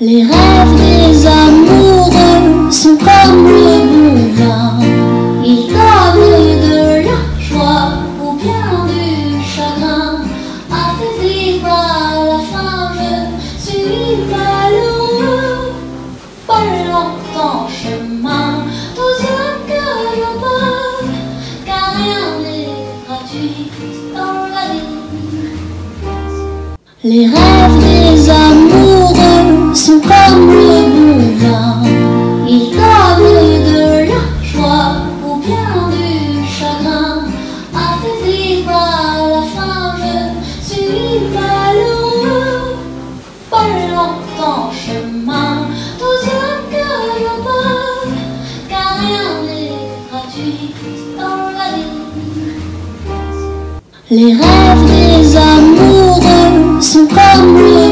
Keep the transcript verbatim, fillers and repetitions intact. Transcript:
Les rêves des amoureux sont comme le bon vin. Ils donnent de la joie ou bien du chagrin. Affaibli par la fin, je suis malheureux. Pas longtemps chemin, tout ce que je peux, car rien n'est gratuit dans la vie. Les rêves des amoureux sont comme le bon vin. Ils donnent de la joie ou bien du chagrin. Affaibli par la fin, je suis malheureux. Pas longtemps chemin, tout ce que je peux, car rien n'est gratuit dans la vie. Les rêves des amoureux sont comme le